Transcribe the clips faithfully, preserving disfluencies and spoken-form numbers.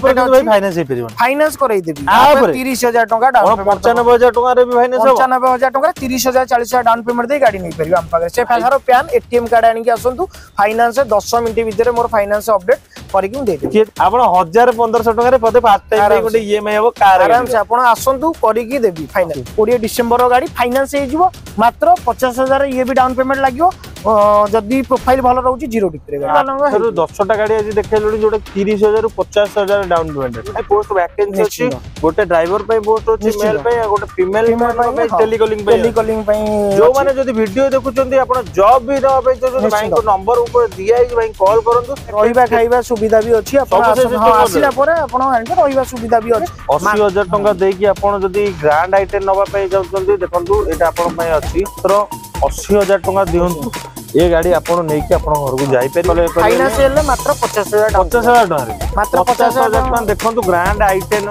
पर भाई फाइनेंस हे परिबो फाइनेंस करई देबी तीस हज़ार टका डाउन पेमेंट पचानवे हज़ार टका रे भी फाइनेंस हो पचानवे हज़ार टका तीस हज़ार चालीस हज़ार डाउन पेमेंट दे गाड़ी नै परिबो हम पाकर से फाइनार पैन एटीएम कार्ड आनी के आसंतु फाइनेंस दस मिनिट भीतर मोर फाइनेंस अपडेट करके दे देबी आपण एक हज़ार पंद्रह सौ टका रे पदे फास्ट टाइम रे गोटे ईएमआई हो कार आराम से आपण आसंतु करके देबी फाइनल बीस डिसेंबर गाड़ी फाइनेंस हे जिवो मात्र पचास हज़ार ये भी डाउन पेमेंट लागियो जदी प्रोफाइल भलो रहउची जीरो डिक्री रे दस टा गाड़ी आज देखैलुडी जोटे तीस हज़ार रु पचास हज़ार डाउन पेमेंट है पोस्ट वैकेंसी अछि गोटे ड्राइवर पे पोस्ट अछि मेल पे गोटे फीमेल पे टेलीकॉलिंग पे टेलीकॉलिंग पे जो माने जदी वीडियो देखुचंदी आपण जॉब भी दवा पे जो भाई को नंबर ऊपर दिया है भाई कॉल करंतु रहिबा खाइबा सुविधा भी अछि आपण आसिला परे आपण एंटर रहिबा सुविधा भी अछि अस्सी हज़ार टका दे कि आपण जदी ग्रैंड आइटम नबा पे जाउचंदी देखंतु एटा आपण पे अछि तर अस्सी हज़ार टका दियंतु ये गाड़ी आपण नै कि आपण घर को जाई पे फाइनेंस ले मात्र पचास हज़ार पचास हज़ार टका मात्र पचास हज़ार टका देखंतु ग्रैंड आइटम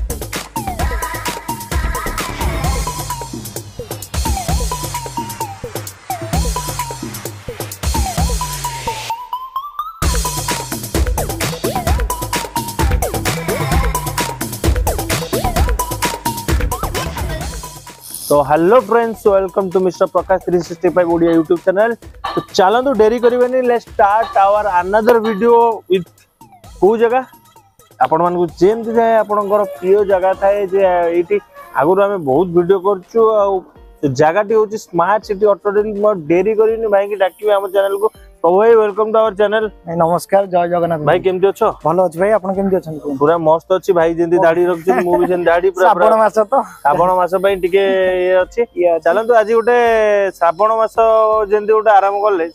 तो hello friends welcome to mister Prakash three sixty five Odia YouTube channel. तो चलो तो देरी करिवेनी let's start our another video with को जगह आपण मान को जेम जाय आपनकर प्रिय जगह थाए जे एठी आगुर हमें बहुत वीडियो करछु आ जगहटी होची स्मार्ट सिटी ऑटो डील म देरी करिनी भाई की डाकिबे हम चैनल को तो भाई वेलकम टू आवर चैनल। नमस्कार जय जगन्नाथ भाई केमती अछो भलो अछि भाई आपण केमती अछन पूरा मस्त अछि भाई जेंदी दाढ़ी रखछन मु भी जेंदी दाढ़ी पूरा श्रावण मास तो श्रावण मास भाई टिके ये अछि चलंतु आज गोटे श्रावण मास जेंदी गोटे आराम करले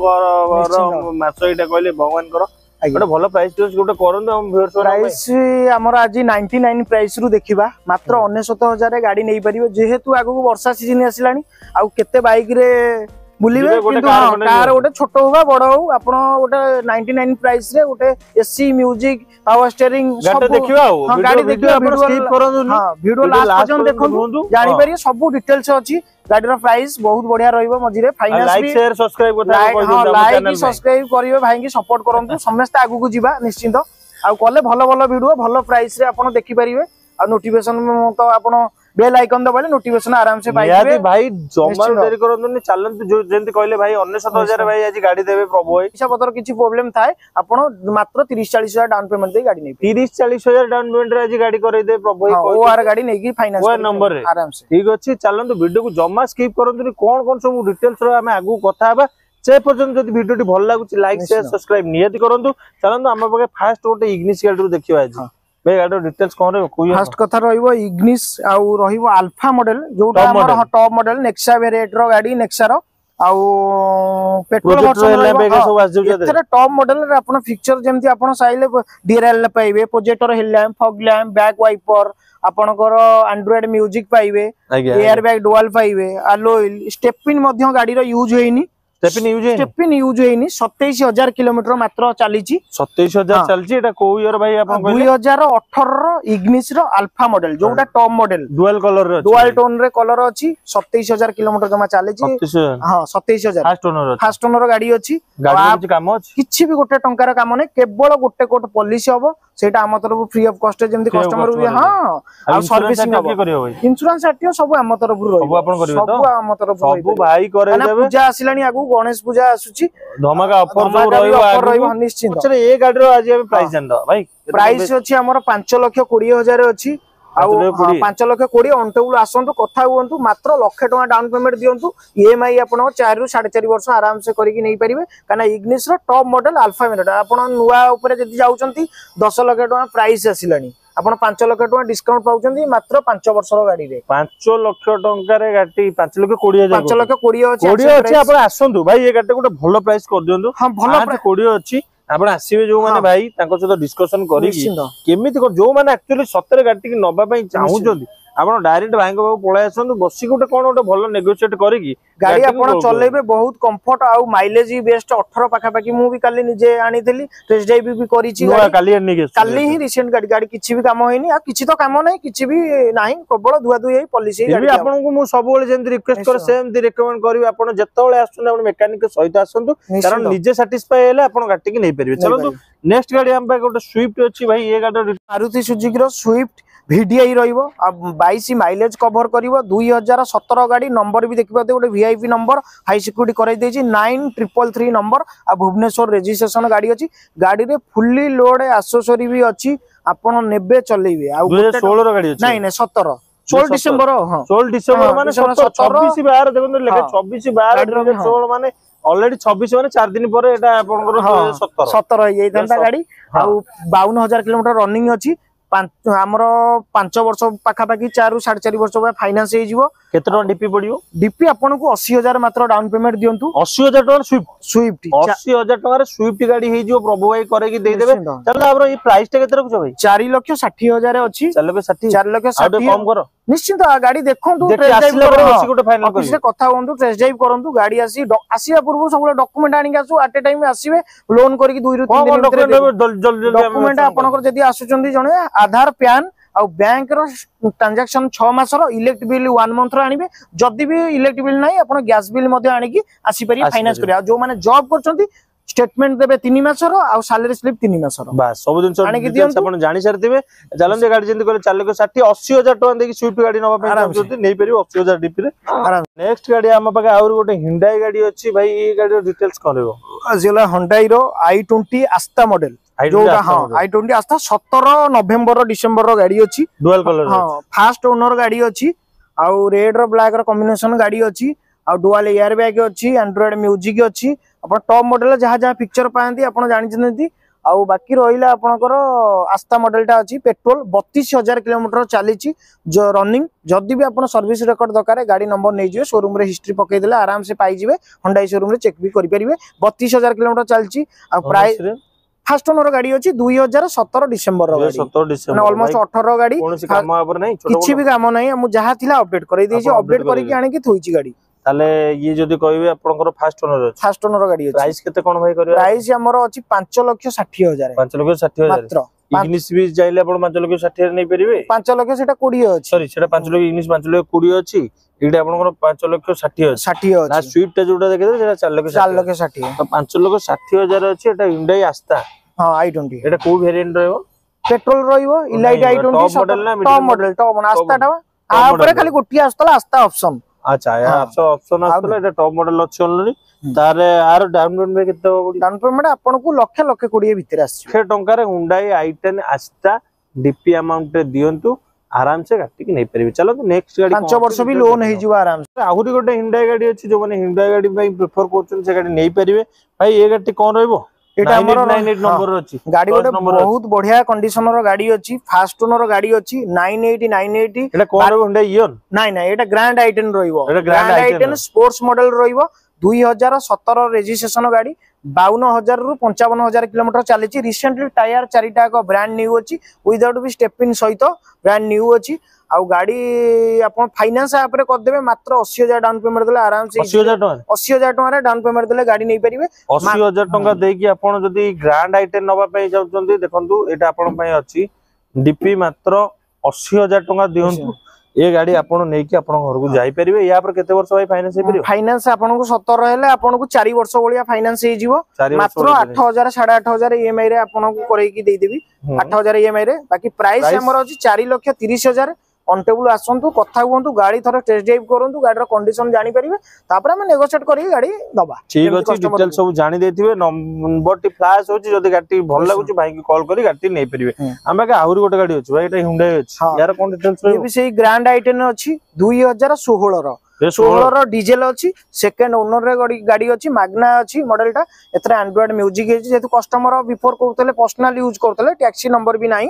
शिवंकर मास एटा कहले भगवान कर गोटे भलो प्राइस गोटे करंतु हम व्यूअर्स प्राइस हमर आज निन्यानवे प्राइस रु देखिबा मात्र उनसठ हज़ार गाड़ी नै परिबो जेहेतु आगु वर्षा सीजन आसिलानी आ केते बाइक रे बुलिबे किंतु कार गोटे छोट होबा बड़ हो आपण गोटे निन्यानवे प्राइस रे गोटे एसी म्यूजिक पावर स्टीयरिंग सब देखिबा हां गाड़ी देखिबा वीडियो स्किप करंतु हां वीडियो लास्ट पर्यंत देखंतु जानि परिए सब डिटेल्स अछि गाड़ी रो प्राइस बहुत बढ़िया रहइबो मझी रे फाइनेंस लाइक शेयर सब्सक्राइब करता कोइ हां लाइक सब्सक्राइब करियो भाई की सपोर्ट करंतु समस्त आगु को जिबा निश्चित आ कोले भलो भलो वीडियो भलो प्राइस रे आपण देखि परिबे आ नोटिफिकेशन तो आपण बेल आइकन दबाले नोटिफिकेशन आराम से पाइबे यादी भाई जमार देरी करंतु चलंतु जो जेंति कहले भाई उनसठ हज़ार भाई आज गाड़ी देबे प्रभु पैसा पतर किछि प्रॉब्लम थाए आपण मात्र तीस चालीस हज़ार डाउन पेमेंट दे गाड़ी नै तीस चालीस हज़ार डाउन पेमेंट रे आज गाड़ी करे दे प्रभु ओ आर गाड़ी नै की फाइनेंस ओ नंबर रे आराम से ठीक अछि चलंतु वीडियो को जम्मा स्किप करंतु कोन कोन सब डिटेल्स रो हम आगु कथा बा से पर्यंत जदि वीडियो टी भल लागुची लाइक शेयर सब्सक्राइब नियति करंतु चलंतु हम पके फास्ट गोटे इग्निस गाड़ी रो देखियो आज भाई गाड़ी डिटेल्स कोन रे कोइ फर्स्ट कथा रहइबो इग्निस आ रहइबो अल्फा मॉडल जोटा हमर टॉप मॉडल नेक्सा वेरिएंट रो गाड़ी नेक्सा रो आ पेट्रोल वर्जन एथरे टॉप मॉडल रे आपण फीचर जेमति आपण चाहिले डीआरएल पाइबे projector headlamp fog lamp back wiper आपनकर एंड्रॉइड म्यूजिक पाइबे एयर बैग डुअल पाइबे अलोइल स्टेपिन मध्य गाड़ी रो यूज होइनी स्टेपिन यूज है स्टेपिन यूज हेनी सत्ताईस हज़ार किलोमीटर मात्र चलीची सत्ताईस हज़ार चलची एटा को ईयर भाई आपन कहले दो हज़ार अठारह रो इग्निस रो अल्फा मॉडल जोटा टॉप मॉडल डुअल कलर रे डुअल टोन रे कलर अछि सत्ताईस हज़ार किलोमीटर जमा चलीची हां सत्ताईस हज़ार फास्ट ओनर फास्ट ओनर गाड़ी अछि गाड़ी किछ काम अछि किछि भी गोटे टंकार काम नै केवल गोटे कोट पॉलिसी हबो सेटा हम तरफ फ्री ऑफ कॉस्ट जेमति कस्टमर भी हां आ सर्विसिंग हबो इंश्योरेंस आटियो सब हम तरफ रहो सब आपन करियो तो सब हम तरफ सब भाई करे देबे पूजा आसिलानी आगु गणेश पूजा आसुची धमाका ऑफर जो रहइबो ऑफर रहइबो निश्चित अच्छा ए गाड़ी रो आज हम प्राइस जान दो भाई प्राइस अछि हमर पाँच लाख बीस हज़ार अछि आ पाँच लाख बीस ऑनटेबल आसंतु कथा हुंतु मात्र लाख टका डाउन पेमेंट दियंतु ईएमआई आपन चार रु साढ़े चार वर्ष आराम से करिक नै परिबे काना इग्निस रो टॉप मॉडल अल्फा मेटा आपन नुवा ऊपर जति जाउचंती दस लाख टका प्राइस आसिलानी आपण पाँच लाख टका डिस्काउंट पाउचंती मात्र पाँच वर्ष रो गाड़ी रे पाँच लाख टका रे गाड़ी पाँच लाख बीस हज़ार पाँच लाख बीस अछि बीस अछि आपण आसंतु भाई ए गाड़ी गोटे भलो प्राइस कर दियंतु हां भलो बीस अछि आपण आसीबे जो माने भाई तांको सहित डिस्कशन करी केमिति कर जो माने एक्चुअली सत्तर गाड़ी के नबा पई चाहू जंदी आपण डायरेक्ट बैंक पाखु पळाय आसंतु बसी गोटे कोन गोटे भलो नेगोशिएट करिकी गाड़ी आपण चलेबे बहुत कंफर्ट आ माइलेज भी बेस्ट अठारह पाखा पाखी मु भी काली निजे आनी देली टेस्ट ड्राइव भी करी छी काली आनी के काली ही रिसेंट गाड़ी गाड़ी किछि भी काम होइनी आ किछि तो काम नै किछि भी नाही केवल दुआ दुई पॉलिसी गाड़ी आपन को मु सब बेले जेंति रिक्वेस्ट कर सेम दि रिकमेंड करबी आपन जत्तोले आसुन आपन मैकेनिक के सहित आसंतु कारण निजे सैटिस्फाई हेले आपन गाड़ी के नै परबे चलो नेक्स्ट गाड़ी हम पे गोटे स्विफ्ट अछि भाई ये गाड़ी मारुति सुजुकी रो स्विफ्ट वीडीआई रहिबो आ बाईस माइलेज कवर करिवो दो हज़ार सत्रह गाड़ी नंबर भी देखिबो गोटे वीआईपी नंबर हाई सिक्योरिटी कराई देछि नाइन ट्रिपल थ्री नंबर आ भुवनेश्वर रजिस्ट्रेशन गाड़ी अछि गाड़ी रे फुल्ली लोड एक्सेसरी भी अछि आपण नेबे चलेबे आ दो हज़ार सोलह रो गाड़ी अछि नहीं नहीं सत्रह सोलह डिसेंबर हां सोलह डिसेंबर माने छब्बीस बार देखो लेके छब्बीस बार दो हज़ार सोलह माने ऑलरेडी छब्बीस माने चार दिन पर एटा आपनकर सत्रह सत्रह हे जंता गाड़ी आ बावन हज़ार किलोमीटर रनिंग अछि आमर पांच वर्ष पाखा पाखी चार साढ़े चार वर्ष फाइनान्स हो केते टका डीपी पड़ियो डीपी आपन को अस्सी हज़ार मात्र डाउन पेमेंट दियंतु अस्सी हज़ार टका स्विफ्ट स्विफ्ट अस्सी हज़ार टका रे स्विफ्ट गाड़ी हे जो प्रभु भाई करे की दे देबे चल हमर ई प्राइस टा केते रखछो भाई चार लाख साठ हज़ार अछि चार लाख साठ चार लाख साठ कम करो निश्चित गाड़ी देखंतु टेस्ट ड्राइव करो गोटे फाइनल करियो से कथा होंतु टेस्ट ड्राइव करंतु गाड़ी आसी आसीया पूर्व सब डॉक्यूमेंट आनी के आसु एट ए टाइम आसीबे लोन करके दुई रु तीन दिन डॉक्यूमेंट डॉक्यूमेंट आपनकर जदी आसुचंदी जणे आधार पैन आ बैंक रो ट्रांजैक्शन छह मास रो इलेक्ट्रिक बिल वन मंथ रो आनिबे जदी भी इलेक्ट्रिक बिल नाही आपण गैस बिल मध्ये आनी की आसी परि फाइनेंस करिया जो माने जॉब करचंती स्टेटमेंट देबे तीन मास रो आ सैलरी स्लिप तीन मास रो बस सब दिन डिटेल्स आपण जानि सरथिबे चलन गाड़ी जेंति करे चार लाख साठ अस्सी हज़ार टका देकी स्विफ्ट गाड़ी नबा पे चाहते नै परिबो अस्सी हज़ार डीपी रे नेक्स्ट गाड़ी हम पाके और गोटे हिंडाई गाड़ी अछि भाई ई गाड़ी रो डिटेल्स करबो अजला हुंडई रो आई ट्वेंटी आस्था मॉडल जोटा हां आई ट्वेंटी आस्था सत्रह नवंबर डिसेंबर रो गाड़ी अछि डुअल कलर हां फास्ट ओनर गाड़ी अछि आ रेड रो ब्लैक रो कॉम्बिनेशन गाड़ी अछि आ डुअल एयर बैग अछि एंड्रॉइड म्यूजिक अछि अपन टॉप मॉडल जहां जहां पिक्चर पाएंती आपण जानि जंती आ बाकी रहिला आपनकर आस्था मॉडलटा अछि पेट्रोल बत्तीस हज़ार किलोमीटर चलीची जो रनिंग जदी भी आपण सर्विस रिकॉर्ड दरकार गाड़ी नंबर नै जिवे शोरूम रे हिस्ट्री पकई देले आराम से पाई जिवे Hyundai शोरूम रे चेक भी करि परिबे बत्तीस हज़ार किलोमीटर चलची आ प्राइस फास्ट ओनर गाड़ी अछि दो हज़ार सत्रह डिसेंबर रो गाड़ी सत्रह डिसेंबर माने ऑलमोस्ट अठारह गाड़ी कोनोसी काम आपर नै किछि भी काम नै हम जहा थिला अपडेट करै देछि अपडेट करि के आनि के थोइची गाड़ी ताले ये जदी कहबे आपनकर फास्ट ओनर अछि फास्ट ओनर गाड़ी अछि प्राइस केते कोन भाई करियो प्राइस हमर अछि पाँच लाख साठ हज़ार पाँच लाख साठ हज़ार मात्र इंग्लिश भी जाइले आपण पाँच लाख साठ हज़ार नै परिबे पाँच लाख सेटा बीस अछि सॉरी सेटा पाँच लाख इंग्लिश पाँच लाख बीस अछि एटा आपनकर पाँच लाख साठ हज़ार साठ अछि ना स्विफ्ट जोटा देखिदे सेटा चार लाख चार लाख साठ तो पाँच लाख साठ हज़ार अछि एटा Hyundai आस्था हां आई ट्वेंटी एटा को वेरिएंट रहबो पेट्रोल रहइबो elite I twenty top model ना टॉप मॉडल टॉप आस्था टा आ ऊपर खाली गोटी आस्तला आस्था ऑप्शन अच्छा या ऑप्शन ऑप्शन आस्तला एटा टॉप मॉडल अछि ऑलरेडी तारे आर डाउन पेमेंट केते होबो डाउन पेमेंट आपन को लाख लाख बीस भीतर आसी छह टंका रे Hyundai आई टेन आस्था डीपी अमाउंट रे दियंतु आराम से गाड़ी के नै परिबे चलो नेक्स्ट गाड़ी पाँच वर्ष भी लोन हे जिवा आराम से आहुरी गोटे Hyundai गाड़ी अछि जो माने Hyundai गाड़ी भाई प्रेफर करछन से गाड़ी नै परिबे भाई ए गाड़ी कोन रहइबो एटा हमर अट्ठानवे नंबर अछि गाड़ी गोटे बहुत बढ़िया कंडीशन रो गाड़ी अछि फास्ट ओनर गाड़ी अछि नाइन एटी नाइन एटी एटा कोन रहइबो Hyundai इयन नै नै एटा ग्रैंड आई टेन रहइबो grand i ten sports model रहइबो दो हज़ार सत्रह रजिस्ट्रेशन गाड़ी बावन हज़ार रु पचपन हज़ार किलोमीटर चलीची रिसेंटली टायर चारिटा को ब्रांड न्यू अछि विदाउट भी स्टेपिन सहित ब्रांड न्यू अछि आ गाड़ी आपण फाइनेंस ऐप रे कर देबे मात्र अस्सी हज़ार डाउन पेमेंट देले आराम से अस्सी हज़ार टका अस्सी हज़ार टका रे डाउन पेमेंट देले गाड़ी नै परिबे अस्सी हज़ार टका दे कि आपण जदी ग्रैंड आई टेन नबा पई जाउचंदी देखंतु एटा आपण पई अछि डीपी मात्र अस्सी हज़ार टका दियंतु ये गाड़ी आपण नै कि आपण घर को जाई परिबे या पर केते वर्ष भाई फाइनेंस हे परिबे फाइनेंस आपण को सत्तर हेले आपण को चार वर्ष बलिया फाइनेंस हे जिवो मात्र आठ हज़ार साढ़े आठ हज़ार ईएमआई रे आपण को करई की दे देबी आठ हज़ार ईएमआई रे बाकी प्राइस हमर अछि चार लाख तीस हज़ार ऑन टेबल आसंतु कथा हुंतु गाड़ी थोड़ा टेस्ट ड्राइव करंतु गाड़ी रो कंडीशन जानि परिबे तापर हम नेगोशिएट करी गाड़ी दबा ठीक अछि डिटेल सब जानि देथिबे नंबर टी फ्लैश होछि जदी गाड़ी भल लागुछि भाई की कॉल करी गाड़ी नै परिबे हम के आहुरी गोटे गाड़ी अछि भाई एटा Hyundai अछि यार कोन डिटेल्स ये भी सेही ग्रैंड आई टेन अछि दो हज़ार सोलह रो सोलह रो डीजल अछि सेकंड ओनर रे गाड़ी अछि मैग्ना अछि मॉडल टा एतरा एंड्रॉइड म्यूजिक अछि जेतु कस्टमर बिफोर करतले पर्सनल यूज करतले टैक्सी नंबर भी नाही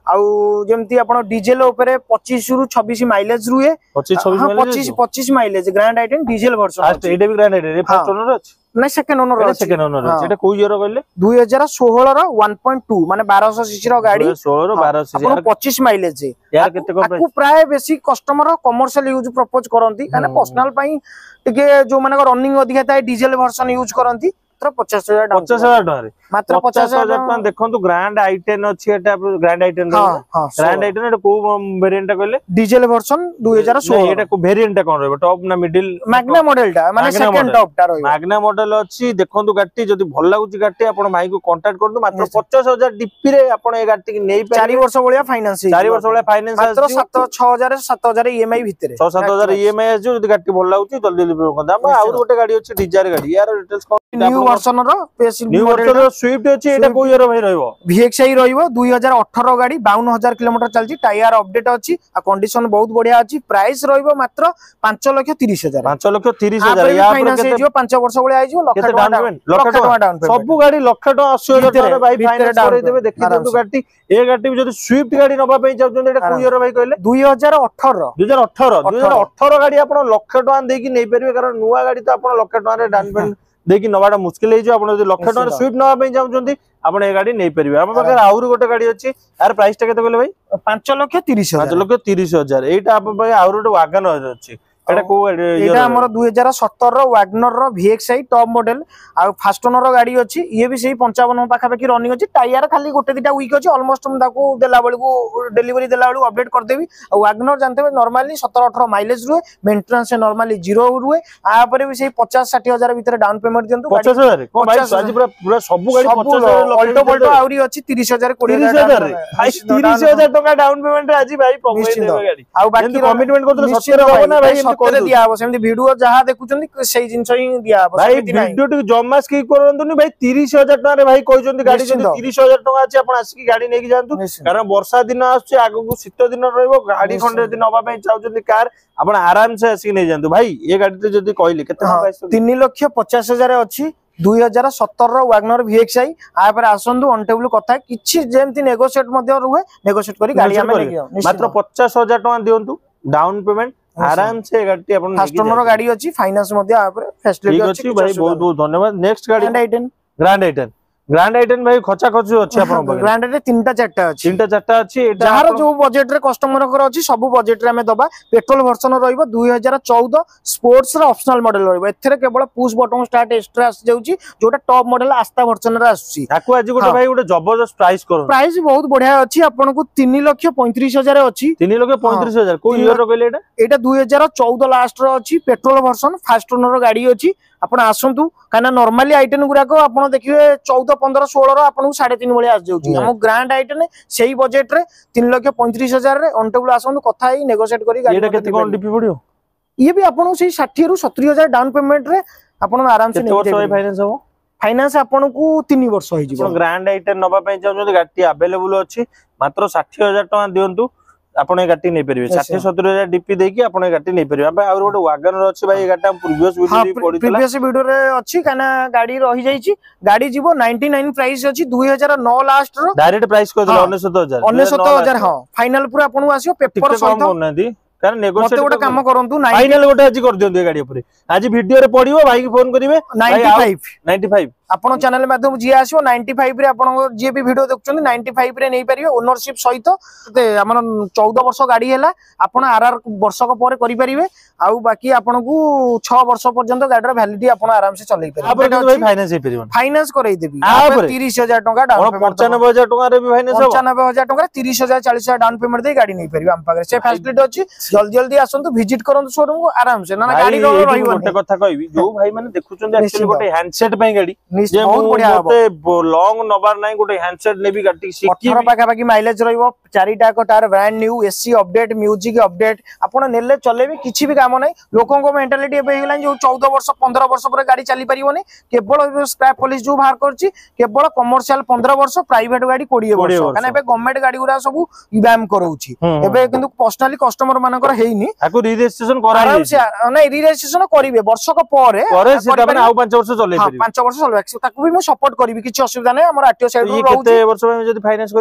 आउ जेमती आपण डीजल ऊपर पच्चीस रु छब्बीस माइलेज रुए पच्चीस छब्बीस हां पच्चीस पच्चीस mileage grand i ten diesel version first एटा भी grand i ten first owner अछि नहीं सेकंड ओनर अछि सेकंड ओनर अछि एटा को ईयर कहले दो हज़ार सोलह रो वन पॉइंट टू माने बारह सौ सीसी रो गाड़ी सोलह रो बारह सौ सीसी पच्चीस माइलेज है यार केते को प्राइस प्राय बेसी कस्टमर कमर्शियल यूज प्रपोज करंती काने पर्सनल पई टिके जो माने रनिंग अधिका थाए डीजल वर्जन यूज करंती मात्र पचास हजार पचास हजार टका मात्र पचास हजार टका देखंतु ग्रैंड आई टेन अछि एटा grand i ten grand i ten एटा को वेरिएंट कहले डीजल वर्जन दो हज़ार सोलह एटा को वेरिएंट कोन रहबो टॉप ना मिडिल मैग्ना मॉडल टा माने सेकंड टॉप टा रहबो मैग्ना मॉडल अछि देखंतु गाटी जदी भल लागुची गाटी आपण भाई को कांटेक्ट करदु मात्र पचास हजार डीपी रे आपण ए गाटी की नै पारे चार वर्ष बलिया फाइनेंस चार वर्ष बलिया फाइनेंस मात्र सात छह हजार सात हजार ईएमआई भितरे छह सात हजार ईएमआई अछि जदी गाटी भल लागुची जल्दी जल्दी करदा हम आउर गोटे गाडी अछि डिजायर गाडी यार डिटेल्स न्यू वर्जन रो न्यू वर्जन रो स्विफ्ट अछि एटा को ईयर भाई रहइबो वीएक्सआई रहइबो दो हज़ार अठारह गाडी बावन हजार किलोमीटर चलची टायर अपडेट अछि आ कंडीशन बहुत बढ़िया अछि प्राइस रहइबो मात्र पाँच लाख तीस हजार पाँच लाख तीस हजार या फाइनेंस जो पाँच वर्ष बळे आइजो लाख डाउन पेमेंट लाख टका डाउन पेमेंट सब गाडी लाख टका अस्सी हजार टका भाई फाइनेंस करे देबे देखि दंतु गाडी ए गाडी जदी स्विफ्ट गाडी नबा पई चाउछन एटा को ईयर भाई कहले दो हज़ार अठारह दो हज़ार अठारह दो हज़ार अठारह गाडी आपण लाख टका देकी नै परिबे कारण नुवा गाडी तो आपण लाख टका रे डाउन पेमेंट देखि नवाटा मुश्किल हे जो आपण जदी लाख टका स्विफ्ट नबा पई चाउछन आपण ए गाडी नै परिबे हम पाखे आउर गोटे गाडी अछि यार प्राइस टा केते कहले भाई पाँच लाख तीस हजार पाँच लाख तीस हजार एटा आपण पाखे आउर गोटे वागनर अछि एटा को एटा हमर दो हज़ार सत्रह रो वैगनर रो वीएक्सआई टॉप मॉडल आ फास्ट ओनर रो गाडी अछि ये भी सही पचपन पाखा पाखी रनिंग अछि टायर खाली गोटे दिटा वीक अछि ऑलमोस्ट हम ताको देला बेल को डिलीवरी देला बेल अपडेट कर देबी आ वैगनर जानते हो नॉर्मली सत्रह अठारह माइलेज रुए मेंटेनेंस नॉर्मली जीरो रुए आ पर भी सही पचास साठ हजार भीतर डाउन पेमेंट दियंतु पचास हजार को भाई आज पूरा पूरा सब गाडी पचास हजार अल्टो बल्टो आउरी अछि तीस हजार बीस हजार भाई तीस हजार टका डाउन पेमेंट आज भाई पमई देबे गाडी आ बाकी कमिटमेंट करतो सत्तर हो ना भाई सत्तर दिया हो सेमती वीडियो जहां देखुचंदी सेही जिंस ही दिया हो भाई वीडियो टिक जम्मा स्किप करंतुनी भाई तीस हजार टका रे भाई कहउचंदी गाडी जदी तीस हजार टका अछि आपण आसी गाडी नेकी जानतु कारण वर्षा दिन आछे आगु को शीत दिन रहइबो गाडी खंडे दिन नबा पई चाउचंदी कार आपण आराम से आसी नै जानतु भाई ए गाडी ते जदी कहले केते प्राइस तीन लाख पचास हजार अछि दो हज़ार सत्रह रो वैगनर वीएक्सआई आ पर आसंदु ऑन टेबल कथा किछि जेमति नेगोशिएट मध्ये रुहे नेगोशिएट करी गाडी हमें नेकी मात्र पचास हजार टका दियंतु डाउन पेमेंट आराम से गाडी आपण फास्ट ओनर गाडी अछि फाइनेंस मध्ये आ पर फैसिलिटी अछि भाई बहुत बहुत धन्यवाद नेक्स्ट गाडी grand i ten grand i ten grand i ten भाई खचा खचु अछि आपण बगे ग्रैंड आई टेन तीनटा चारटा अछि तीनटा चारटा अछि एटा जहार जो बजट रे कस्टमर कर अछि सब बजट रे हमें दबा पेट्रोल वर्जन रहइबो दो हज़ार चौदह स्पोर्ट्स रे ऑप्शनल मॉडल रहइबो एथरे केवल पुश बटन स्टार्ट एक्स्ट्रा आसी जाउची जोटा टॉप मॉडल आस्था वर्जन रे आसी ताकू आज गोटे भाई गोटे जबरदस्त प्राइस करो प्राइस बहुत बढ़िया अछि आपण को तीन लाख पैंतीस हजार अछि तीन लाख पैंतीस हजार को ईयर रो कहले एटा एटा दो हज़ार चौदह लास्ट रो अछि पेट्रोल वर्जन फास्ट ओनर रो गाडी अछि आपण आसंतु काना नॉर्मली आइटन गुरा को आपण देखिबे चौदह पंद्रह सोलह रो आपण साढ़े तीन बळे आस जाउची हम ग्रैंड आइटन सेही बजट रे तीन लाख पैंतीस हजार रे ऑन टेबल आसंतु कथा ही नेगोशिएट करी गाडी एटा केते कोन डीपी पडियो ये भी आपण सेही साठ रु सत्तर हजार डाउन पेमेंट रे आपण आराम से केते वर्ष फाइनेंस हो फाइनेंस आपण को तीन वर्ष होई जिवो ग्रैंड आइटन नबा पई चाउ गाडी अवेलेबल अछि मात्र साठ हजार टका दियंतु आपण गाडी नै परिबे साठ सत्तर हजार डीपी देकी आपण गाडी नै परिबे भाई और गोटे वागनर अछि भाई गाडी हम प्रीवियस वीडियो रे पडितला प्रीवियस वीडियो रे अछि काना गाडी रहि जाई छी गाडी जीवो निन्यानवे प्राइस अछि दो हज़ार नौ लास्ट रो डायरेक्ट प्राइस को दिला उनसठ हजार उनसठ हजार हां फाइनल पूरा आपण आसीओ पेपर सहित कम करनादी कारण नेगोशिएट गोटे काम करंतु फाइनल गोटे आज कर दियंतु गाडी ऊपर आज वीडियो रे पडियो भाई के फोन करिवे पचानवे पचानवे आपण चैनल माध्यम जी आसीओ पचानवे रे आपण जे भी वीडियो देखुचंदी पचानवे रे नै परिबे ओनरशिप सहित ते हमर चौदह वर्ष गाडी हैला आपण आरआर वर्षक परे करि परिबे आउ बाकी आपण को छह वर्ष पर्यंत गाडीर वैलिडिटी आपण आराम से चलै परिबे आ भाई फाइनेंस हे परिबो फाइनेंस करై देबी तीस हजार टका डाउन पेमेंट पचानवे हजार टका रे भी फाइनेंस हो पचानवे हजार टका तीस हजार चालीस हजार डाउन पेमेंट दे गाडी नै परिबे हम पागे से फैसिलिटी अछि जल्दी जल्दी आसंतु विजिट करंतु शोरूम को आराम से ना गाडी रो रहिबो गोटे कथा कहबी जो भाई माने देखुचंदी एक्चुअली गोटे हैंडसेट पई गाडी जे बहुत बढ़िया होते लॉन्ग नबार नाही गोटे हैंडसेट नेबी गाडी सिक्की अठारह पाखा पाखी माइलेज रहइबो चारिटा को tyre brand new AC update music update आपण नेले चलेबी किछि भी काम नै लोकन को मेंटालिटी एबे हेला जो चौदह वर्ष पंद्रह वर्ष पर गाडी चली परिबोनी केवल स्क्रैप पुलिस जो बाहर करछि केवल कमर्शियल पंद्रह वर्ष प्राइवेट गाडी बीस वर्ष काने एबे गवर्नमेंट गाडी गुरा सब इबाम करउछि एबे किंतु पर्सनली कस्टमर मानकर हेइनी आको रजिस्ट्रेशन करा आराम से नै रजिस्ट्रेशन करिवे वर्षक परे परे से तबे आउ पाँच वर्ष चलै परिबे पाँच वर्ष चलबे ताकू भी मैं सपोर्ट करिवि किछि असुविधा नै हमर आरटीओ साइड रो रहउछि केते वर्ष में जदी फाइनेंस करिवे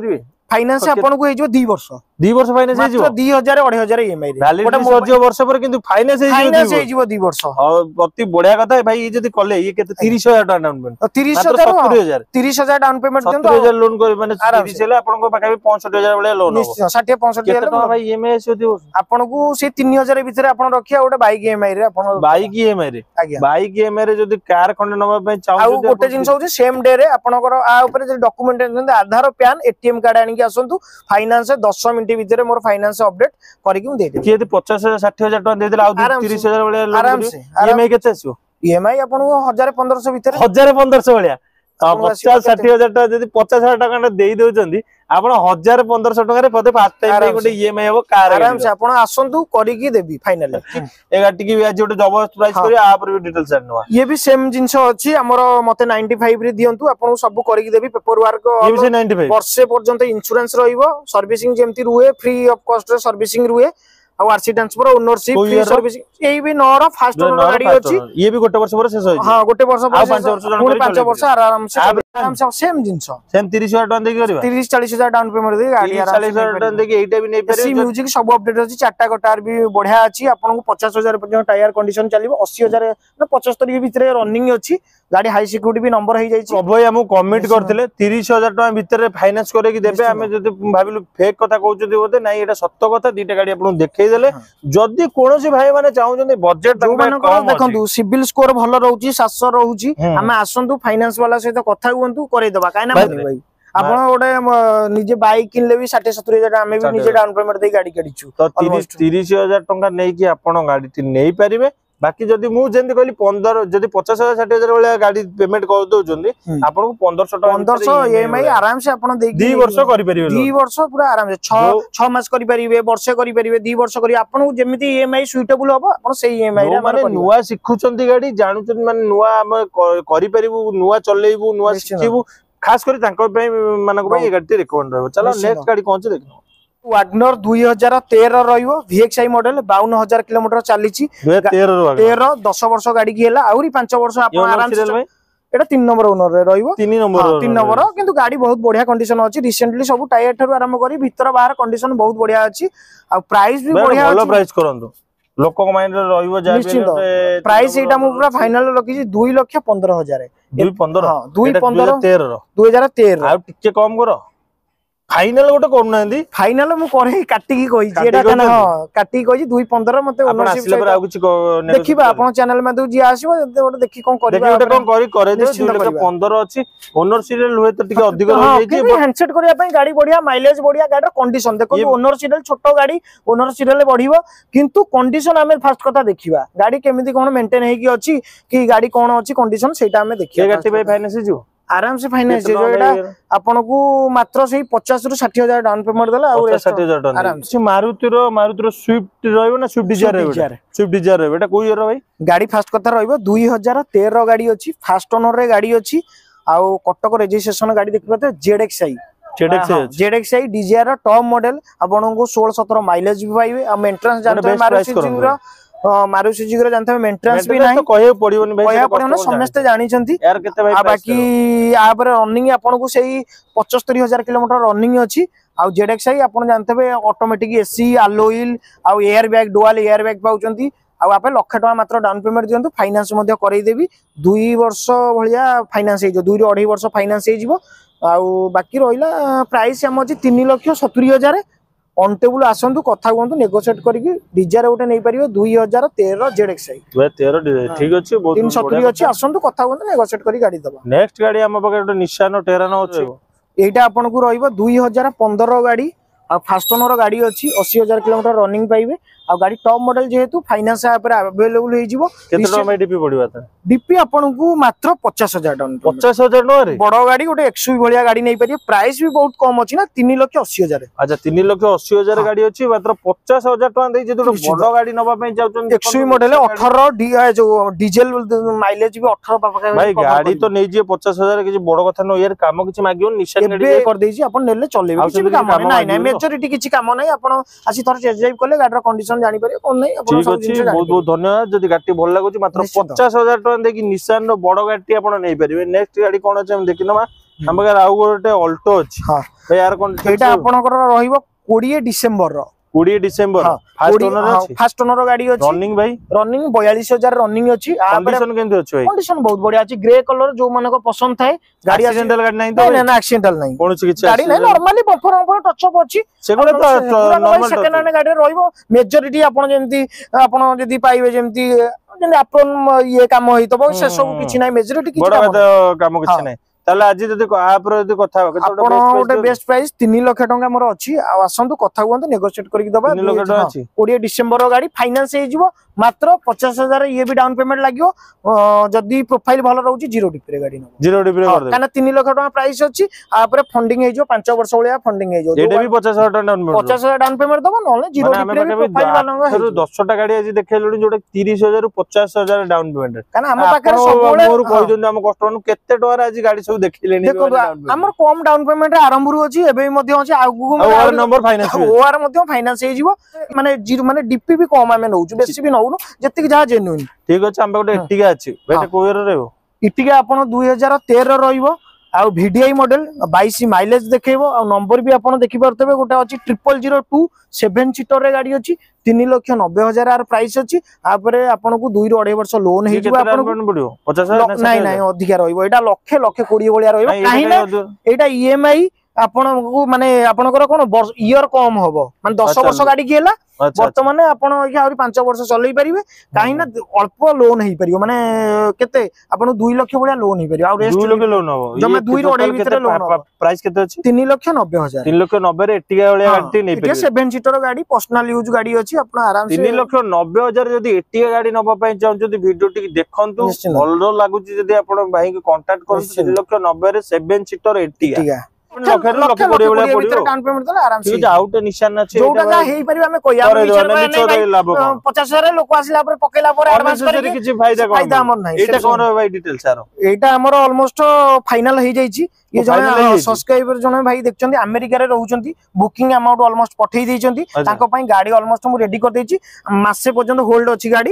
फाइनेंस आपन को हे जो दो वर्ष दो वर्ष फाइनेंस हे मात्र दो हज़ार अढ़ाई हज़ार ईएमआई रे वैलिडिटी सरजियो वर्ष पर किंतु फाइनेंस हे फाइनेंस हे जो दो वर्ष और अति बढ़िया कथा भाई ये जदी कले ये केते तीस हज़ार डाउन पेमेंट तीस हज़ार सत्तर हज़ार तीस हज़ार डाउन पेमेंट दियंतो सत्तर हज़ार लोन कर माने तीस हेले आपन को पाके पैंसठ हज़ार वाला लोन निश्चय साठ पैंसठ केते तो भाई ईएमआई हे दो वर्ष आपन को से तीन हज़ार भीतर आपन रखिया ओटा बाइक ईएमआई रे आपन बाइक ईएमआई रे बाइक ईएमआई रे जदी कार खंड नबा पे चाहू आ गोटे जिंस होची सेम डे रे आपनकर आ ऊपर जे document Aadhaar PAN ATM card आनी के आसंतु फाइनेंस दस मिनिट भीतर मोर फाइनेंस अपडेट करके हम दे दे कि पचास हज़ार साठ हज़ार टका दे देला आ तीस हज़ार वाला आराम से ईएमआई केते आसो ईएमआई आपन को एक हज़ार पंद्रह सौ भीतर एक हज़ार पंद्रह सौ वाला पचास साठ हज़ार टका जदी पचास हज़ार टका दे दउचंदी आपण एक हज़ार पंद्रह सौ टका रे पदे फास्ट टाइम गोटे ईएमआई हो कार आराम से आपण आसंतु करके देबी फाइनली ए गाटी की आज गोटे जबरदस्त प्राइस करी आ पर भी डिटेल्स जानवा ये भी सेम जिंस अछि हमर मते पचानवे रे दियंतु आपण सब करके देबी पेपर वर्क ये भी पचानवे वर्षे पर्यंत इंश्योरेंस रहइबो सर्विसिंग जेमति रुए फ्री ऑफ कॉस्ट रे सर्विसिंग रुए और RC transfer ownership free servicing एई भी नौर फास्ट ओनर गाड़ी अछि ये भी गोटे वर्ष पर शेष होई हां गोटे वर्ष पर पांच वर्ष जन करी पांच वर्ष आराम से आराम से सेम जिंस सेम तीस हज़ार टका देके करबा तीस चालीस हज़ार डाउन पेमेंट दे गाड़ी आराम चालीस हज़ार टका देके एटा भी नै पारे सी म्यूजिक सब अपडेट अछि चारटा कटार भी बढ़िया अछि आपन को पचास हज़ार पर्यंत टायर कंडीशन चलिबो अस्सी हज़ार ना पचहत्तर के भीतर रनिंग अछि गाड़ी हाई सिक्योरिटी भी नंबर हे जाई छी प्रभु हमु कमेंट करथिले तीस हज़ार टका भीतर फाइनेंस करे कि देबे हमें जदी भाबिलु फेक कथा कहउछथि बोते नै एटा सत्य कथा दीटा गाड़ी आपन देखै देले जदी कोनोसी भाई माने चाहउछथि बजट जो माने देखंतु सिविल स्कोर भलो रहउची सात सौ रहउची हमें आसंतु फाइनेंस वाला सहित कथा हुंतु करे देबा काई ना भाई आपण गोटे निजे बाइक किनले भी साठ सत्तर हज़ार हमें भी निजे डाउन पेमेंट दे गाड़ी कडिछु तो तीस हज़ार टका नै कि आपण गाड़ी ति नै परिबे बाकी जदी मु जेंति कहली पंद्रह जदी पचास हज़ार साठ हज़ार वाला गाड़ी पेमेंट कर दउचंदी आपन को पंद्रह सौ टका पंद्रह सौ ईएमआई आराम से आपन दे दो वर्ष करि परिबे दो वर्ष पूरा आराम से छह छह मास करि परिबे वर्ष करि परिबे दो वर्ष करि आपन को जेमिति ईएमआई सुइटेबल हो आपन से ईएमआई रे माने नुवा सिखुचंती गाड़ी जानुचंती माने नुवा हम करि परिबु नुवा चलेइबु नुवा सिखिबु खास करी तांको पे मानको पे गाड़ी रिकमेंड रहबो चलो नेक्स्ट गाड़ी कोन छ देखनो वागनर दो हज़ार तेरह रहियो वीएक्सआई मॉडल बावन हज़ार किलोमीटर चलीची तेरह दस वर्ष गाड़ी की हैला आउरी पाँच वर्ष आपन आराम से एटा तीन नंबर ओनर रे रहियो तीन नंबर तीन नंबर किंतु गाड़ी बहुत बढ़िया कंडीशन अछि रिसेंटली सब टायर ठरु आरंभ करी भीतर बाहर कंडीशन बहुत बढ़िया अछि आ प्राइस भी बढ़िया अछि भलो प्राइस करंदो लोक को माइंड रे रहियो जा भी प्राइस एटा मु पूरा फाइनल रखी छी दो लाख पंद्रह हज़ार दो पंद्रह हां दो पंद्रह तेरह दो हज़ार तेरह आ टिके कम करो फाइनल गोटे करू नांदी फाइनल मु करे काटी की कहि छी एटा कना हां काटी कहि छी दो पंद्रह मते ओनरशिप से पर आ कुछ देखिबा आपन चैनल में दउ जी आसीबो गोटे देखि कोन करबा देखि कोन करी करे दे दो लाख पंद्रह अछि ओनरशिप हुए तो टिके अधिक रहि जाई छी हैंडसेट करिया पई गाड़ी बढ़िया माइलेज बढ़िया गाड़ी कंडीशन देखो ओनरशिप छोटो गाड़ी ओनरशिप ले बढ़िबो किंतु कंडीशन हमें फर्स्ट कथा देखिबा गाड़ी केमिति कोन मेंटेन हे की अछि कि गाड़ी कोन अछि कंडीशन सेटा हमें देखिया गाड़ी भाई फाइनेंस जो आराम से फाइनेंस जो एटा आपन को मात्र से पचास रु साठ हज़ार डाउन पेमेंट देला और साठ हज़ार डाउन आराम से मारुति रो मारुति रो स्विफ्ट रहइबो ना स्विफ्ट डिजायर रहइबो स्विफ्ट डिजायर रहइबो एटा कोई रो भाई गाड़ी फास्ट कथा रहइबो दो हज़ार तेरह गाड़ी अछि फास्ट ओनर रे गाड़ी अछि आ कटक रजिस्ट्रेशन गाड़ी देखबते ZXI ZXI ZXI Dzire top model आपन को सोलह सत्रह माइलेज भी पाइबे आ मेंटेनेंस जानते मारुति सुजुकी रो मारुति सुजुकी रो जानते मेंटेनेंस भी नाही तो कहे पड़िबोनी भाई कहे पड़िबो समस्त जानि छंती यार केते भाई बाकी आ पर रनिंग आपन को सेही पचहत्तर हज़ार किलोमीटर रनिंग अछि आ जेडएक्सआई आपन जानते ऑटोमेटिक एसी अलोइल आ air bag dual air bag पाउचंती आ आपे लाख टका मात्र डाउन पेमेंट दियंतु फाइनेंस मध्ये करई देबी दो वर्ष भलिया फाइनेंस हे जो दो रो अढ़ाई वर्ष फाइनेंस हे जिवो आ बाकी रहिला प्राइस हम अछि तीन लाख सत्तर हज़ार ऑन टेबल आसंतु कथा कोंतु नेगोशिएट करके डिजायर गोटे नै परिबो दो हज़ार तेरह जेडएक्सआई दो हज़ार तेरह ठीक अछि बहुत तीन सौ सत्तर अछि आसंतु कथा कोंतु नेगोशिएट करी गाड़ी दबा नेक्स्ट गाड़ी हम पके गोटे निशान टेरानो अछि एटा आपन को रहइबो दो हज़ार पंद्रह गाड़ी आ फास्ट ओनर गाड़ी अछि अस्सी हज़ार किलोमीटर रनिंग पाइबे आ गाड़ी टॉप मॉडल जेहेतु फाइनेंस पर अवेलेबल हे जिवो केते टका डीपी पड़िबा त डीपी आपन को मात्र पचास हज़ार डाउन पचास हज़ार न रे बड़ गाड़ी गोटे एक्सयूवी भलिया गाड़ी नै परिबे प्राइस भी बहुत कम अछि ना तीन लाख अस्सी हज़ार अच्छा तीन लाख अस्सी हज़ार गाड़ी अछि मात्र पचास हज़ार टका दे जे बड़ गाड़ी नबा पे जाउछन एक्सयूवी मॉडल अठारह डी जो डीजल माइलेज भी अठारह पापा भाई गाड़ी तो नै जे पचास हज़ार के बड़ कथा न यार काम किछ मागियो निशान गाड़ी कर देछि अपन नेले चलेबे किछ काम नै नै मेजॉरिटी किछ काम नै अपन आसी थोर टेस्ट ड्राइव करले गाडीर कंडीशन जानि पारे कोन नै अपन सब जिंस बहुत बहुत धन्यवाद जदी गाड़ी भल लागुची मात्र पचास हज़ार टका देकी निशान रो बड़ गाड़ी अपन नै परिबे नेक्स्ट गाड़ी कोन अछि हम देखिनमा हम पाखे आउ गोटे अल्टो अछि हां भाई यार कोन एटा आपनकर रहिबो बीस डिसेंबर रो बीस डिसेंबर फास्ट ओनर अछि फास्ट ओनर गाड़ी अछि रनिंग भाई रनिंग बयालीस हजार रनिंग अछि कंडीशन केंते अछि भाई कंडीशन बहुत बढ़िया अछि ग्रे कलर जो माने को पसंद थाए गाड़ी एक्सीडेंटल गाड़ी नहीं तो ना ना एक्सीडेंटल नहीं कोन छि किछि गाड़ी नहीं normally buffer buffer touch up अछि सेगुडा तो नॉर्मल सेकंड हैंड गाड़ी रहिबो मेजॉरिटी आपण जेंती आपण जदी पाइबे जेंती जेंती आपण ये काम होइतबो से सब किछि नै मेजॉरिटी किछि बड़ा काम किछि नै ताले आज जदी आप रो जदी कथा हो आपण ओटे बेस्ट प्राइस तीन लाख टका मोर अछि आ आसंतु कथा हुंतु नेगोशिएट करके दबा तीन लाख टका अछि बीस डिसेंबर रो गाड़ी फाइनेंस हे जिवो मात्र पचास हजार ये भी डाउन पेमेंट लागियो जदी प्रोफाइल भलो रहउची जीरो डिपी रे गाड़ी न जीरो डिपी रे कर दे काना तीन लाख टका प्राइस अछि आ ऊपर फंडिंग हे जो पांच वर्ष होलिया फंडिंग हे जो एटा भी पचास हजार डाउन पेमेंट पचास हजार डाउन पेमेंट दबो नले जीरो डिपी रे प्रोफाइल वाला सर दस टा गाड़ी आज देखेलुनी जोटे तीस हजार रु पचास हजार डाउन पेमेंट काना हम पाखरे सब बोले मोर कहि दन हम कस्टमर केते टका आज गाड़ी सब देखिलेनी हमर कम डाउन पेमेंट रे आरंभ रु अछि एबे मध्ये अछि आगु और नंबर फाइनेंस ओआर मध्ये फाइनेंस हे जिवो माने जीरो माने डीपी भी कम हमें नउछु बेसी भी नउनु जति जहा जेन्युइन ठीक अछि हम गोटे इटिका अछि बेटा कोयर रहबो इटिका आपण दो हज़ार तेरह रहइबो आ वीडीआई मॉडल बाईस माइलेज देखेबो आ नंबर भी आपण देखि परतबे गोटे अछि triple zero two seven seater रे गाड़ी अछि तीन लाख नब्बे हजार आर प्राइस अछि आ परे आपण को दो रु अढ़ाई वर्ष लोन हे जिवो आपण को पड़ियो पचास हजार नहीं नहीं अधिका रहइबो एटा लाख लाख बीस बलिया रहइबो काहे ना एटा ईएमआई आपण को माने आपनकर कोन ईयर कम होबो माने दस वर्ष गाड़ी किला वर्तमान आपण आउरी पांच वर्ष चलई परिबे काहे ना अल्प लोन हेई परियो माने केते आपण दो लाख बलिया लोन हेई परियो आ रेस्ट दो लाख लोन हो जमे दो रु अढ़ाई भीतर लोन प्राइस केते अछि तीन लाख नब्बे हजार तीन लाख नब्बे रे एटिका बलिया गाड़ी नै परियो सेवन सीटर गाड़ी पर्सनल यूज गाड़ी अछि आपण आराम से तीन लाख नब्बे हजार जदी एटिका गाड़ी नबा पई चाहू जदी वीडियो टिक देखंतु भलो लागुची जदी आपण भाई के कांटेक्ट करु तीन लाख नब्बे रे सेवन सीटर एटिका लखे लखे पड़े बले पड़ियो डाउन पेमेंट दला आराम से आउट निशान अछि जोटा जा हेई परिबे हमें कोया पचास हजार लोक आसिला पर पकेला पर एडवांस करी किछि फायदा कोन फायदा हमर नाही एटा कोन भाई डिटेल सारो एटा हमर ऑलमोस्ट फाइनल हेई जाईची ये जने सब्सक्राइबर जने भाई देखचंदी अमेरिका रे रहउचंदी बुकिंग अमाउंट ऑलमोस्ट पठेई देइचंदी ताको पई गाड़ी ऑलमोस्ट मु रेडी कर देइची मासे पर्यंत होल्ड अछि गाड़ी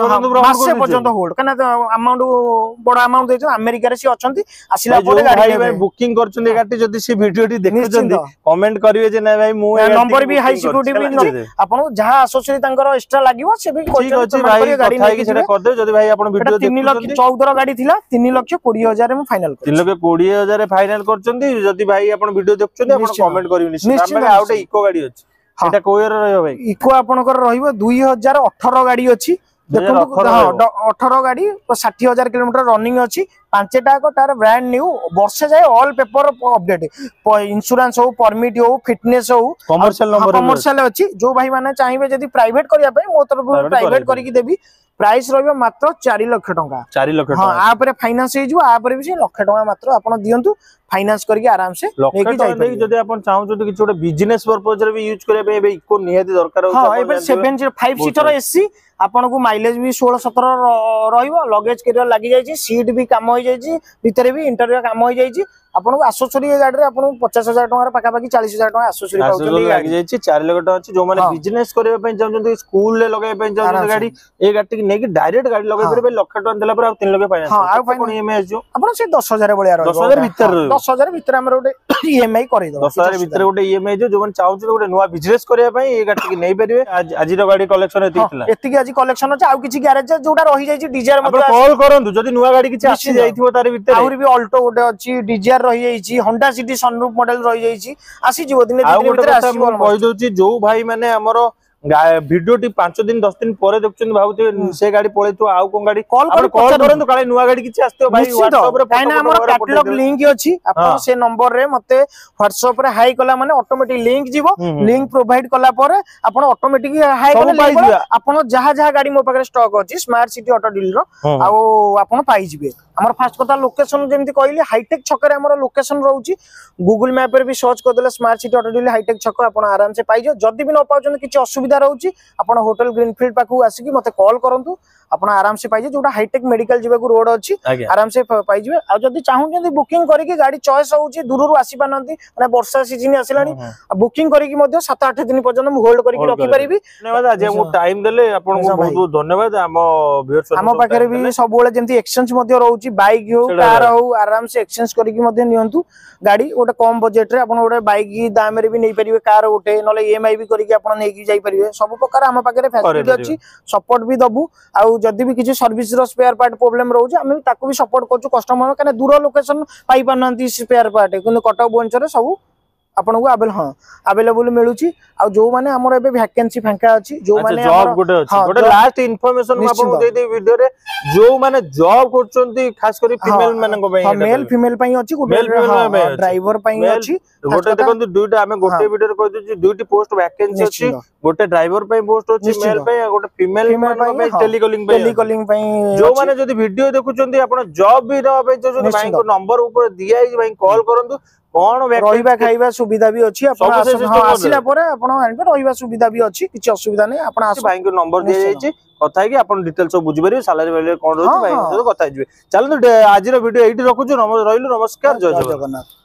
मासे पर्यंत होल्ड कना अमाउंट बडा अमाउंट देइछ अमेरिका रे सी अछंती आसिला पर गाड़ी भाई बुकिंग करचंदी गाड़ी जदी सी वीडियो टी देखचंदी कमेंट करिवे जे नै भाई मु नंबर भी हाई सिक्योरिटी भी न आपन जहां एसोसिएट तांकर एक्स्ट्रा लागिवो से भी ठीक अछि भाई गाड़ी नै सेटा कर दे जदी भाई आपन वीडियो तीन लाख चौदह गाड़ी थिला तीन लाख बीस हजार में फाइनल तीन लाख बीस हजार फाइनल करचंदी जदी भाई आपन वीडियो देखचंदी आपन कमेंट करिवे निश्चित हम आउट इको गाड़ी अछि एटा कोयर रहयो भाई इको आपनकर रहइबो दो हज़ार अठारह गाड़ी अछि देखो अठारह गाड़ी साठ हजार किलोमीटर रनिंग अच्छी पांचटा तार ब्रांड न्यू वर्षे जाए ऑल पेपर अपडेट इंश्योरेंस हो परमिट हो फिटनेस हो कमर्शियल नंबर कमर्शियल अच्छी जो भाई माने चाहिए जदी प्राइवेट करिया पे मो तरफ प्राइवेट करके देबी प्राइस रहबो मात्र चार लाख टका चार लाख हां आ परे फाइनेंस हे जो आ परे भी लाख टका मात्र आपण दियंतु फाइनेंस करके आराम से लेके जाई पे जदी आपण चाहू जदी किछ ओटे बिजनेस पर्पस रे भी यूज करे पे बे इको निहाती दरकार हो हां एबे seven zero five seater AC आपण को माइलेज भी सोलह सत्रह रहइबो लगेज कैरियर लागि जाई छी सीट भी काम होई जाई छी भीतर भी इंटीरियर काम होई जाई छी आपण को एसोसिएट गाड़ी रे आपण पचास हजार टका रे पाका पाकी चालीस हजार टका एसोसिएट पाउछन लागि जाई छी चार लाख टका अछि जो माने बिजनेस करे पे चाहू स्कूल ले लगे पे चाहू गाड़ी ए गाड़ी नै कि डायरेक्ट गाड़ी लगे पे लाख टका देला पर तीन लाख फाइनेंस हां आ कोन ईएमआई जो आपण से दस हजार बलिया रहइबो दस हजार भीतर दस हजार भीतर हमर ओटे ईएमआई करै दो दस हजार भीतर ओटे ईएमआई जो जो माने चाहू ओटे नवा बिजनेस करे पे ए गाड़ी नै परिबे आज आज रो गाड़ी कलेक्शन एति थिला एति आज कलेक्शन अछि आ किछि गैरेज जोटा रहि जाई छी डिजायर मते कॉल करंतु जदी नवा गाड़ी किछि आसी जाईथिबो तारे भीतर आउर भी ऑल्टो ओटे अछि डिजायर रहि जाई छी होंडा सिटी सनरूफ मॉडल रहि जाई छी आसी जीवो दिने दिन भीतर आसीबो कहि दोची जो भाई माने हमरो वीडियो टी पांच दिन दस दिन पर देखछन भाउते से गाड़ी पळे तो आउ कोन गाड़ी कॉल कर कॉल करंतु काले नुवा गाड़ी किछि आस्ते भाई WhatsApp रे काइना हमर कैटलॉग लिंक अछि आपण से नंबर रे मते WhatsApp रे हाई कला माने ऑटोमेटिक लिंक जीवो लिंक प्रोवाइड कला पर आपण ऑटोमेटिक हाई कला आपण जहा जहा गाड़ी मो पाखरे स्टॉक अछि स्मार्ट सिटी ऑटो डील रो आउ आपण पाई जिवे हमर फास्ट कथा लोकेशन जेमति कहली हाईटेक छक रे हमर लोकेशन रहउची गूगल मैप रे भी सर्च कर देले smart city auto deal hitech छक आपण आराम से पाई जो जदी भी न पाउछन किछि असुविधा रहउची आपण होटल ग्रीनफील्ड पाखु आसी कि मते कॉल करंतु आपण आराम से पाइजे जोटा हाईटेक मेडिकल जीवा को रोड अछि आराम से पाइजे आ जदी चाहू बुकिंग करके गाड़ी चॉइस होउची दूररू आसी पानंती माने वर्षा सीजन आसिलानी बुकिंग करके मध्ये सात आठ दिन पर्यंत होल्ड करके रखि परिबी। धन्यवाद आज हमु टाइम देले आपन को बहुत बहुत धन्यवाद। हम व्यूअर्स हम पाखरे भी सब बेले जेंती एक्सचेंज मध्ये रहउची बाइक हो कार हो आराम से एक्सचेंज करके मध्ये नियंतु गाड़ी गोटे कम बजेट रे आपण गोटे बाइक दाम रे भी नै परिबे कार गोटे नले ईएमआई भी करके आपण नै की जाई परिबे सब प्रकार हम पाखरे फैसिलिटी अछि सपोर्ट भी दबु आ जदी भी किछि सर्विस रो स्पेयर पार्ट प्रॉब्लम रहउची हम ताको भी सपोर्ट करछु कस्टमर कने दूर लोकेशन पाई पानंती स्पेयर पार्ट किंतु कटक भुवनेश्वर सब आपन को अवेल हां अवेलेबल मिलुची आ जो माने हमर एबे वैकेंसी फांका अछि जो माने जॉब गोटे अछि गोटे लास्ट इन्फॉर्मेशन आपन को दे दे वीडियो रे जो माने जॉब करचंती खास करी फीमेल माने को पई हां मेल फीमेल पई अछि गोटे ड्राइवर पई अछि गोटे देखंतु दुईटा हमें गोटे वीडियो रे कह दिछि दुईटी पोस्ट वैकेंसी अछि गोटे ड्राइवर पई पोस्ट अछि मेल पई गोटे फीमेल माने पई टेलीकॉलिंग पई टेलीकॉलिंग पई जो माने जदी वीडियो देखुचंती आपन जॉब भी रह पई जो भाई को नंबर ऊपर दिया है भाई कॉल करंतु कोन रहिबा खाइबा सुविधा भी अछि अपन आसिला परे अपन आनबे रहिबा सुविधा भी अछि किछि असुविधा नै अपन आस भाई को नंबर दिया जायछि कथा कि अपन डिटेल सब बुझि परिबे सैलरी वैलरी कोन रहछि भाई को कथा हिबे चलो आज रो वीडियो एठी रखुछु नमस्कार रहिलु नमस्कार जय जगन्नाथ।